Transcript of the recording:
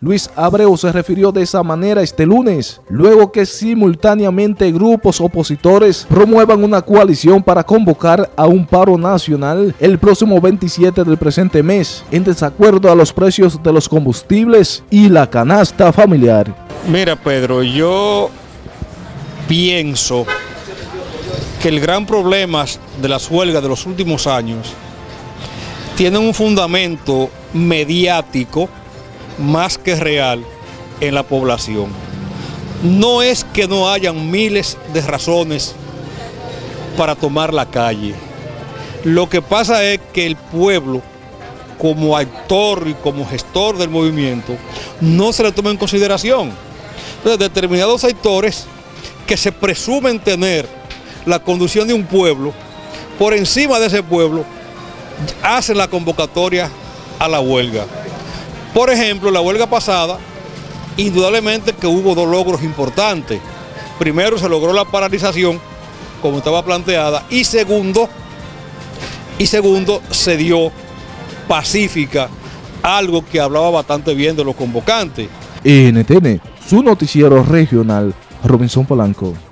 Luis Abreu se refirió de esa manera este lunes, luego que simultáneamente grupos opositores promuevan una coalición para convocar a un paro nacional el próximo 27 del presente mes, en desacuerdo a los precios de los combustibles y la canasta familiar. Mira, Pedro, yo pienso que el gran problema de las huelgas de los últimos años tiene un fundamento mediático más que real en la población. No es que no hayan miles de razones para tomar la calle. Lo que pasa es que el pueblo, como actor y como gestor del movimiento, no se le toma en consideración. Entonces, determinados sectores que se presumen tener la conducción de un pueblo, por encima de ese pueblo, hacen la convocatoria a la huelga. Por ejemplo, la huelga pasada, indudablemente que hubo dos logros importantes. Primero, se logró la paralización, como estaba planteada, y segundo, se dio pacífica, algo que hablaba bastante bien de los convocantes. NTN, su noticiero regional, Robinson Polanco.